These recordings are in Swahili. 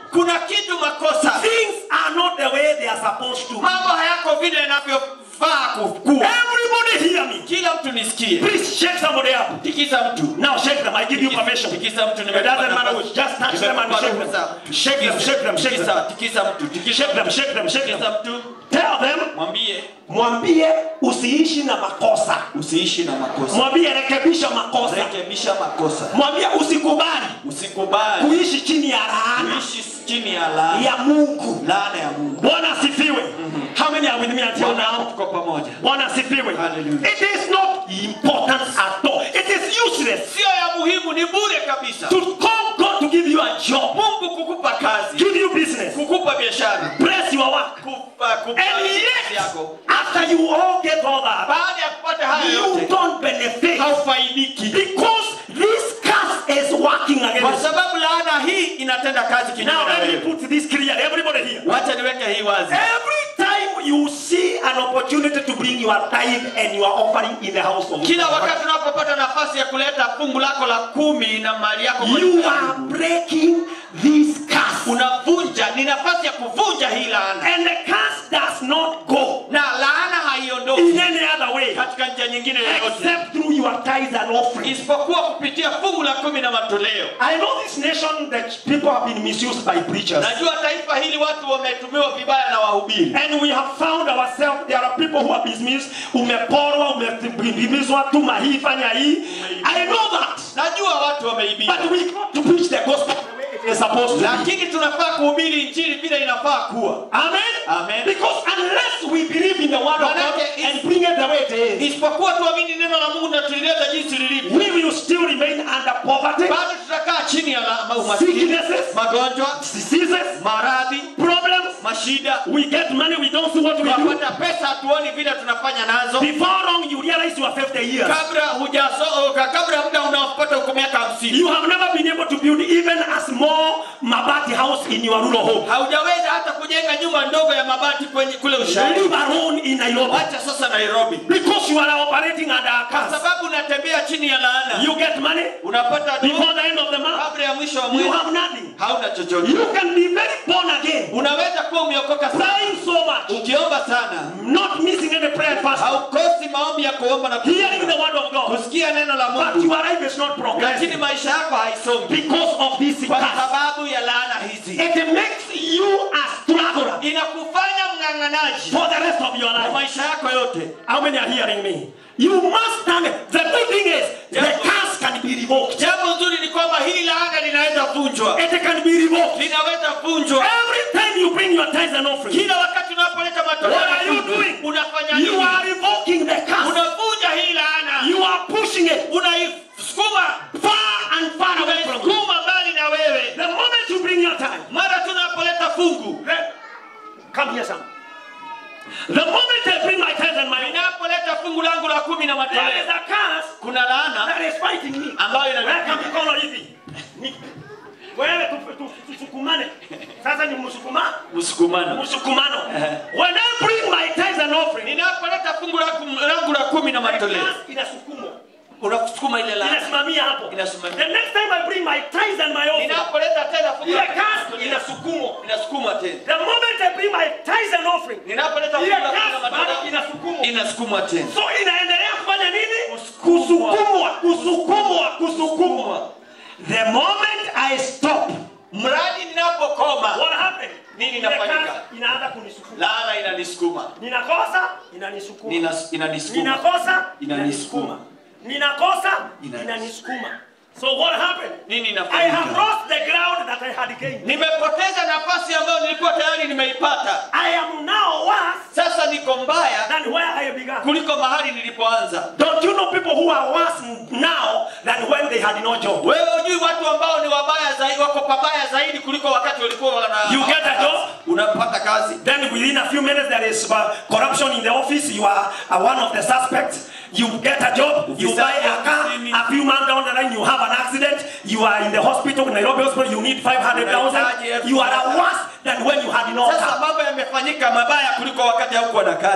kuna kitu makosa. Things are not the way they are supposed to. Mambo hayako vile yanavyofaa kuwa. Everybody hear me. Kila mtu nisikie. Please shake somebody up. Tikisa mtu. Now shake them. I give you permission. Tikisa mtu. It doesn't matter which. Just touch them and shake them. Shake them, shake them, shake them. Tikisa mtu. Shake them, shake them, shake them. Mtu. Tell them. Mwambie usiishi na makosa. Usiishi na makosa. Mwambie rekebisha makosa. Rekebisha makosa. Mwambie usikubali. Usikubali kuishi chini ya laana. Kuishi chini ya laana ya Mungu. Laana ya Mungu. Bwana asifiwe. How many are with me until now? Tuko pamoja. Bwana asifiwe. Hallelujah. It is not important at all. It is useless. Sio ya muhimu, ni bure kabisa. To call God to give you a job. Mungu kukupa kazi. Give you business. Kukupa biashara. Bless your work. And yet, after you all get all that, baada ya kupata hayo yote, you don't benefit. Haufaidiki. Because this curse is working against. Kwa sababu laana hii inatenda kazi kinyume na wewe. Now let me put this clear. Everybody here. Wacha niweke hii wazi. Every time you see an opportunity to bring your tithe and your offering in the house of God, kila wakati unapopata nafasi ya kuleta fungu lako la 10 na mali yako, you are breaking this curse. Unavunja, ni nafasi ya kuvunja hii laana. And the curse does not go. Na laana haiondoki in any other way katika njia nyingine yoyote except through your tithes and offerings. Isipokuwa kupitia fungu la 10 na matoleo. I know this nation that people have been misused by preachers. Najua taifa hili watu wametumiwa vibaya na wahubiri. And we have found ourselves, there are people who are dismissed, umeporwa, umebimizwa, tuma hii, fanya hii. I know that. Najua watu wameibiwa. But we got to preach the gospel the way it is supposed to be. Lakini tunafaa kuhubiri injili vile inafaa kuwa. Amen. Amen. Because unless we believe in the word of God and bring it the way it is, isipokuwa tuamini neno la Mungu na tulileta jinsi lilivyo, we will still remain under poverty. Bado tutakaa chini ya umaskini, magonjwa, diseases, maradhi, problems, mashida. We get money, we don't see what we do. Tunapata pesa, hatuoni vile tunafanya nazo. Before long you realize you are 50 years. Kabla muda unapata uko miaka 50. You have never been able to build even a small mabati house in your rural home. Haujaweza hata kujenga nyumba ndogo ya mabati kule ushani. Live alone in Nairobi. Acha sasa Nairobi. Because you are operating under a curse. Kwa sababu unatembea chini ya laana. You get money. Unapata before the end of the month. Kabla ya mwisho wa mwezi. You have nothing. Hauna chochote. You can be very born again. Unaweza kuwa umeokoka sana. Praying so much. Ukiomba sana. Not missing any prayer fast. Haukosi maombi ya kuomba na hearing the word of God. Kusikia neno la Mungu. But your life is not progressing. Lakini maisha yako haisongi. Because of this curse. Kwa sababu ya laana hizi. It makes you a struggler. Inakufanya mng'ang'anaji. For the rest of your life. Maisha yako yote. How many are hearing me? You must stand. The good thing is the curse can be revoked. Jambo nzuri ni kwamba hili laana linaweza vunjwa. It can be revoked. Linaweza vunjwa. Every time you bring your tithes and offerings. Kila wakati unapoleta matoleo. What are you doing? Unafanya nini? You are revoking the curse. Unavunja hii laana. You are pushing it. Unaisukuma far and far away from you. Sukuma mbali na wewe. The moment you bring your tithe. Mara tunapoleta fungu. Come here, son. The moment I bring my tithe and my ninapoleta fungu langu la 10 na matoleo. There is a curse. Kuna laana that is fighting me. Ambayo inaweka mikono hivi. Wewe tusukumane. Sasa ni msukumano. When I bring my tithes and offering, ninapoleta fungu langu la 10 na matoleo. Inasukumwa. Unasukuma ile laana. Inasimamia hapo. Inasimamia. The next time I bring my tithes and my offering, ninapoleta tena fungu la curse inasukuma tena. The moment I bring my tithes and offering, ninapoleta fungu la 10 na matoleo inasukuma tena. So inaendelea kufanya nini? Kusukumwa. The moment I stop, mradi ninapokoma, what happened? Nini inafanyika? Inaanza kunisukuma. Laana inanisukuma. Ninakosa, inanisukuma. Inanisukuma. Ninakosa, inanisukuma. Ninakosa, inanisukuma. So what happened? Nini inafanyika? I have lost the ground that I had gained. Nimepoteza nafasi ambayo nilikuwa tayari nimeipata. I am now worse. Sasa niko mbaya than where I began. Kuliko mahali nilipoanza. Don't you know people who are worse now than when they had no job? Wewe hujui watu ambao ni wabaya zaidi, wako pabaya zaidi kuliko wakati walikuwa wana. You get a job, unapata kazi. Then within a few minutes there is corruption in the office. You are one of the suspects. You get a job, you buy a car, a few months down the line you have an accident, you are in the hospital, Nairobi hospital, you need 500,000. You are worse than when you had no car. Sasa mambo yamefanyika mabaya kuliko wakati haukuwa na kazi.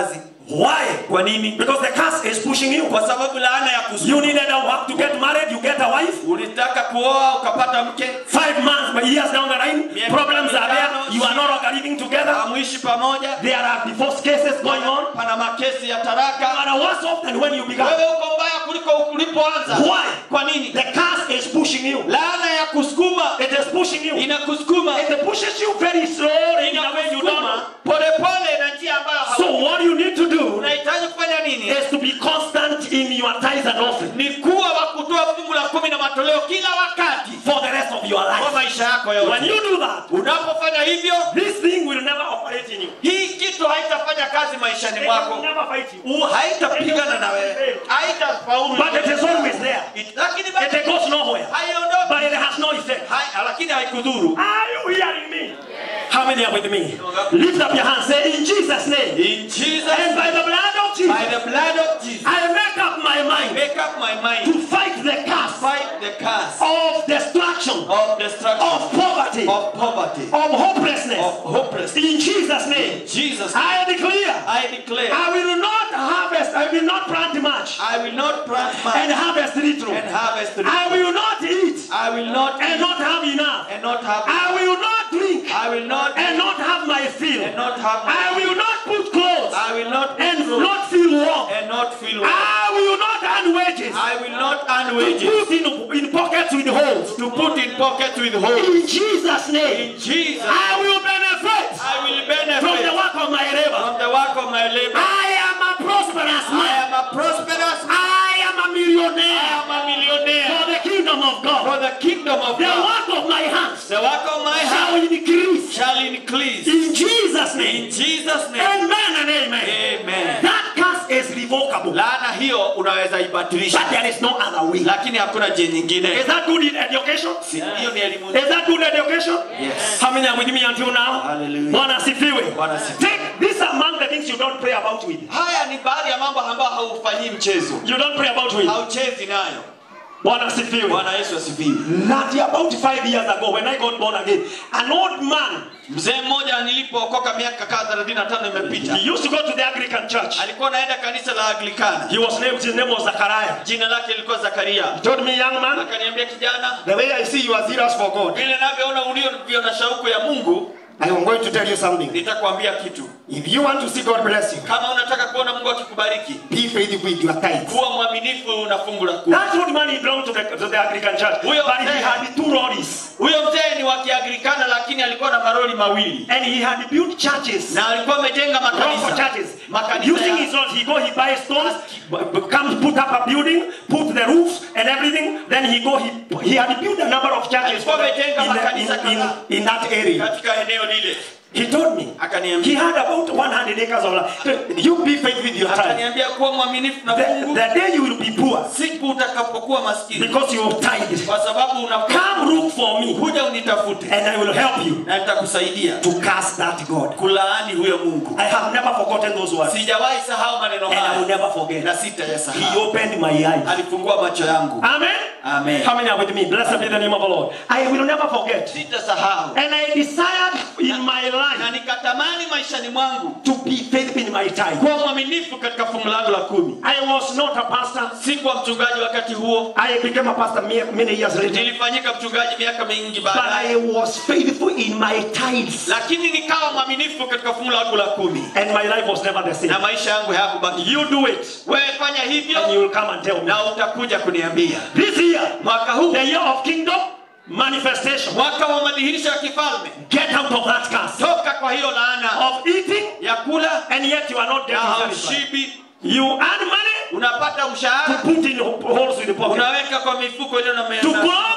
Why? Kwa nini? Because the curse is pushing you. Kwa sababu laana ya You kusukuma. needed a work to get married, you get a wife. Ulitaka kuoa ukapata mke. 5 months, years down the line, problems are there. You are no longer living together. Hamuishi pamoja. There are divorce cases going on. Pana makesi ya You taraka. are worse off than when you began. Wewe uko mbaya kuliko ulipoanza. Why? Kwa nini? The curse is pushing you. Laana ya kusukuma It is pushing you. inakusukuma. It pushes you very slowly in a way you don't know. Pole pole na njia ambayo So what you need to do unahitaji kufanya nini? is to be constant in your tithes and offering Ni kuwa wa kutoa fungu la 10 na matoleo kila wakati for the rest of your kwa life. maisha yako yote. When you do that, Unapofanya hivyo, this thing will never operate in you. hii kitu haitafanya kazi maishani It mwako. will never fight you. Haitapigana na wewe. Haitafaulu. But it is always there. Lakini bado It goes nowhere. haiondoki. But it has no effect. Lakini haikudhuru. Are you hearing me? How many are with me? Lift up your hands. Say in Jesus' name. In Jesus, And by the blood of Jesus, by the blood of Jesus, I make up my mind make up my mind to fight the curse fight the curse of destruction, of destruction, of poverty, of poverty, of hopelessness. of hopelessness. In Jesus' name, Jesus, I declare, I declare, I will not harvest, I will not plant much I will not plant and much harvest little. and harvest little. I will not eat I will not and not have enough. and not have. I will not drink I will not and not have my fill. and not have. I will not put clothes I will not and not feel warm. and not feel well. I will not earn wages I will not earn to wages put in pockets with holes. to put in pockets with holes. In Jesus' name, In Jesus, I will benefit I will from the benefit work of my labor. from the work of my labor. I am a prosperous I man. am a prosperous man. I am a I millionaire am a millionaire for the kingdom of for God. the kingdom of The God. work of my hands The work of my shall hand increase. shall increase. In Jesus' name. In Jesus' name. Amen and amen. Amen. That curse is revocable. Laana hiyo unaweza ibatilisha, But there is no other way. lakini hakuna njia Is nyingine. that good in education? Hiyo ni elimu. Is that good education? Yes. How many are with me until now? Hallelujah. Bwana asifiwe. Bwana asifiwe. Take this among the things you don't pray about with. Haya ni baadhi ya mambo ambayo haufanyii mchezo, You don't pray about with. hauchezi nayo. Bwana asifiwe. Bwana Yesu asifiwe. That about 5 years ago when I got born again, an old man, Mzee mmoja nilipookoka miaka kadhaa 35 imepita, he used to go to the Anglican church. alikuwa anaenda kanisa la Anglikana. His name was Zachariah. Jina lake lilikuwa Zakaria. He told me, young man, Akaniambia, kijana, the way I see you are serious for God, vile ninavyoona ulio na shauku ya Mungu, I am going to tell you something. nitakwambia kitu. If you want to see God bless you, Kama unataka kuona Mungu akikubariki, be faithful with your tithes. kuwa mwaminifu na fungu la 10. That old man, he belonged to the Anglican church, but he had 2 lorries. Huyo mzee ni wa Kianglikana, lakini alikuwa na maroli mawili And he had built churches, na alikuwa amejenga rock makanisa. churches. Makanisa Using ya- his lords, he buys stones, comes, put up a building, put the roofs and everything. Then he had built a number of churches Alikuwa amejenga makanisa kadhaa in that area. katika eneo lile. He told me, Akaniambia, he had about 100 acres of land. You be faithful with your tithe. akaniambia kuwa mwaminifu na fungu, The day you will be poor, siku utakapokuwa maskini, because you have tithed, kwa sababu come look for me, kuja unitafute and I will help you na nitakusaidia to curse that God. kulaani huyo Mungu. I have never forgotten those words, Sijawahi sahau maneno and I will haya never forget. na He sitayasahau. opened my eyes. Alifungua macho yangu. Amen. Amen. How many are with me? Blessed be the name of the Lord. I will never forget. Sitasahau. And I desired in my Na life nikatamani maishani mwangu to be faithful in my tithe. kuwa mwaminifu katika fungu langu la 10. I was not a pastor. Sikuwa mchungaji wakati huo. I became a pastor many years later. Nilifanyika mchungaji miaka mingi But baadaye. I was faithful in my tithes. Lakini nikawa mwaminifu katika fungu langu la 10. And my life was never the same. Na maisha yangu hayakubaki. You do it, Wewe fanya hivyo and you will come and tell me. na utakuja kuniambia. This year, Mwaka huu, the year of kingdom manifestation, mwaka wa madhihirisho ya kifalme, get out of that curse toka kwa hiyo laana of eating, ya kula and yet you are not na getting satisfied. haushibi. You earn money Unapata to mshahara, put in holes in the pocket. unaweka kwa mifuko ile na To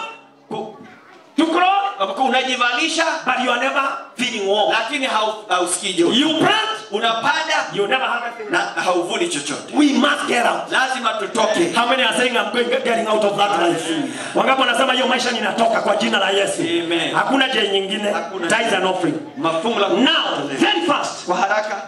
grow, to grow, unajivalisha, but you are never feeling warm. lakini hausikii joto. You plant, Unapanda you never have anything. na hauvuni chochote. We must get out. Lazima tutoke. How many are saying I'm getting out of that life? Wangapi wanasema hiyo maisha ninatoka kwa jina la Yesu? Amen. Hakuna njia nyingine. Hakuna. Tithes and offering. Mafungu la Now, very fast. kwa haraka, Get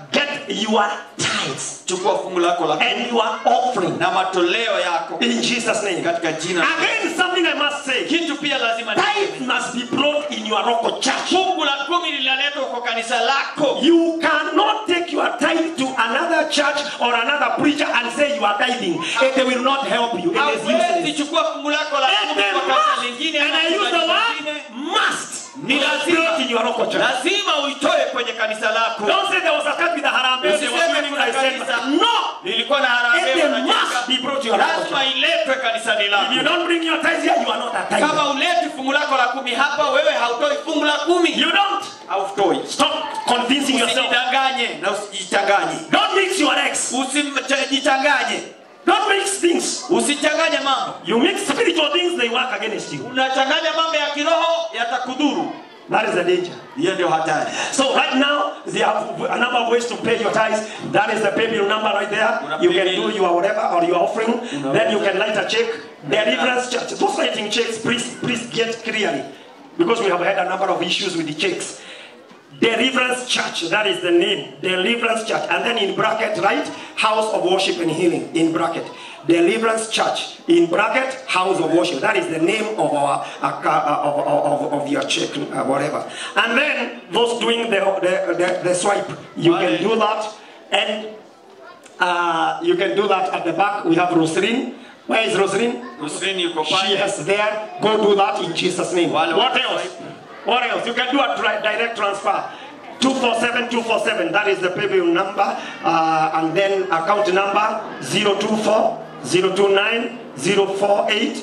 your tithes chukua fungu lako la and your offering na matoleo yako in Jesus' name. katika jina. Again, something I must say. Kitu pia lazima Tithe must be brought in your local church. fungu la 10 linaletwa kwa kanisa lako. You cannot take your tithe to another church or another preacher and say you are tithing. It will not help you. It is Hauwezi useless. chukua fungu lako la 10 kwa kanisa lingine, And I use the word must. Ni Brought in your local church. lazima uitoe kwenye kanisa lako. Don't say there was a cut with the harambee. There was Usiseme doing kuna I said, kanisa. no. Nilikuwa na harambee It unajenga. must be brought to your local Lazima church. iletwe kanisani If you lako. don't bring your tithe here, you are not a tither. Kama uleti fungu lako la 10 hapa, wewe hautoi fungu la 10. You don't. Hautoi. Stop convincing yourself. Usijidanganye na usijichanganye. Don't mix your eggs. Usijichanganye. Don't mix things. Usichanganye mambo. You mix spiritual things, they work against you. Unachanganya mambo ya kiroho yatakudhuru. That is the danger. Hiyo ndio hatari. So right now, they have a number of ways to pay your tithes. That is the pay bill number right there. You can do your whatever or your offering. Then you can write a check. Deliverance Church. Those writing checks, please get clearly. Because we have had a number of issues with the checks. Deliverance Church, that is the name. Deliverance Church. And then in bracket, right? House of Worship and Healing, in bracket. Deliverance Church, in bracket, House of Worship. That is the name of our of your check, whatever. And then those doing the swipe, you can do that. And you can do that at the back. We have Rosaline. Where is Rosaline? Rosaline yuko She pale. is there. Go do that in Jesus' name. Wale What wa- else? What else? You can do a direct transfer. 247. That is the pay bill number. And then account number 024 029 048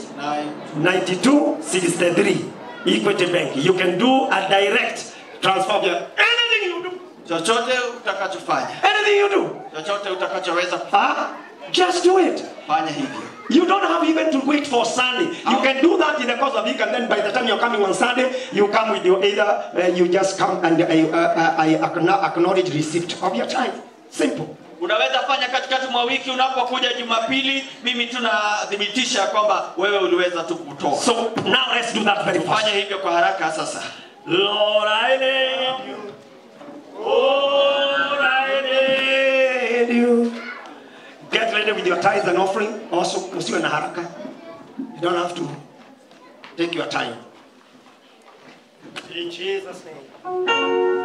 9263. Equity Bank. You can do a direct transfer. Anything you do. Chochote utakachofanya. Anything you do. Chochote utakachoweza kufanya Just do it. hivyo. You don't have even to wait for Sunday. You can do that in the course of the week, and then by the time you're coming on Sunday, you come with your either you just come and I acknowledge receipt of your tithe. Simple. Unaweza fanya katikati mwa wiki, unapokuja Jumapili, mimi tunadhibitisha kwamba wewe uliweza tu kutoa. So now let's do that very fast. Fanya hivyo kwa haraka sasa. Lord, I need you. Lord, I need you. Get ready with your tithes and offering. Also, usiwe na haraka. You don't have to take your time. In Jesus' name.